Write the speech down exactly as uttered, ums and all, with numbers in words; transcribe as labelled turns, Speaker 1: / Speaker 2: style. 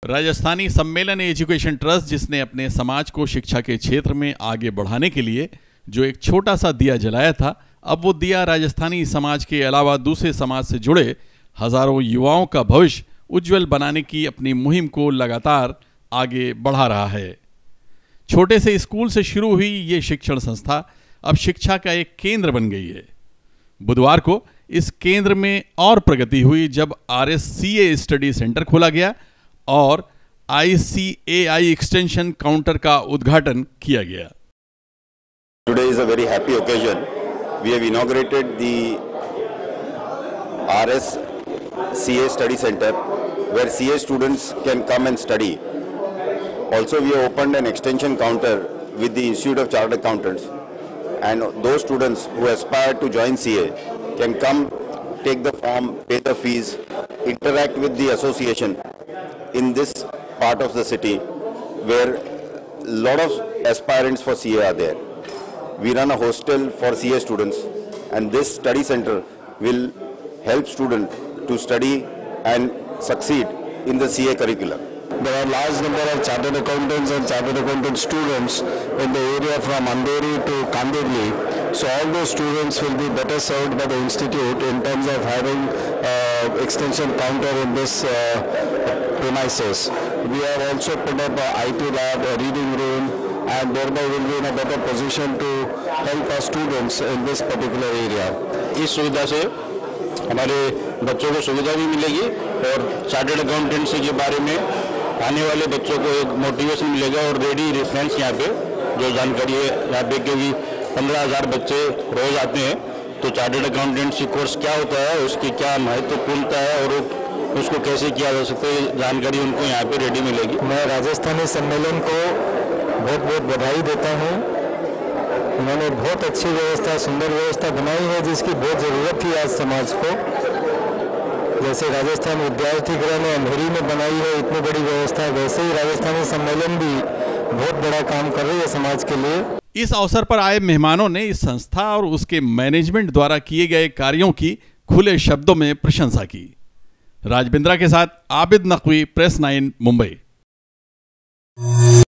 Speaker 1: राजस्थानी सम्मेलन education trust, जिसने अपने समाज को शिक्षा के क्षेत्र में आगे बढ़ाने के लिए जो एक छोटा सा दिया जलाया था, अब वो दिया राजस्थानी समाज के अलावा दूसरे समाज से जुड़े हजारों युवाओं का भविष्य उज्जवल बनाने की अपनी मुहिम को लगातार आगे बढ़ा रहा है। छोटे से स्कूल से शुरू हुई ये शिक्षण संस्था अब शिक्षा का एक केंद्र बन गई है। बुधवार को इस केंद्र में और प्रगति हुई जब R S C A study centre खोला गया और आई सी ए आई एक्सटेंशन काउंटर का उद्घाटन किया गया।
Speaker 2: Today is a very happy occasion. We have inaugurated the R S C A Study Center where C A students can come and study. Also, we have opened an extension counter with the Institute of Chartered Accountants, and those students who aspire to join C A can come, take the form, pay the fees, interact with the association in this part of the city where a lot of aspirants for C A are there. We run a hostel for C A students, and this study center will help students to study and succeed in the C A curriculum.
Speaker 3: There are large number of chartered accountants and chartered accountant students in the area from Andheri to Kandivali. So all those students will be better served by the institute in terms of having uh, extension counter in this uh, premises. We have also put up a I T lab, a reading room, and thereby will be in a better position to help our students in this particular area.
Speaker 4: इस सुविधा से हमारे बच्चों को सुविधा भी मिलेगी और चार्टर्ड अकाउंटेंसी के बारे में आने वाले बच्चों को एक मोटिवेशन मिलेगा और रेडी रेफरेंस यहाँ पे जो जानकारी है यहाँ पे, क्योंकि पंद्रह हज़ार बच्चे रोज आते हैं, तो चार्टर्ड अकाउंटेंसी कोर्स क्या होता है, उसकी क्या महत्वपूर्णता है और उसको कैसे किया जा सकता है, जानकारी उनको यहाँ पे रेडी मिलेगी।
Speaker 3: मैं राजस्थानी सम्मेलन को बहुत बहुत बधाई देता हूँ। उन्होंने बहुत अच्छी व्यवस्था, सुंदर व्यवस्था बनाई है जिसकी बहुत ज़रूरत थी आज समाज को। जैसे राजस्थान विद्यार्थी गृह ने अंधेरी में बनाई है इतनी बड़ी व्यवस्था, वैसे ही राजस्थानी सम्मेलन भी बहुत बड़ा काम कर रही है समाज के लिए।
Speaker 1: इस अवसर पर आए मेहमानों ने इस संस्था और उसके मैनेजमेंट द्वारा किए गए कार्यों की खुले शब्दों में प्रशंसा की। राज बिंद्रा के साथ आबिद नकवी, प्रेस नाइन, मुंबई।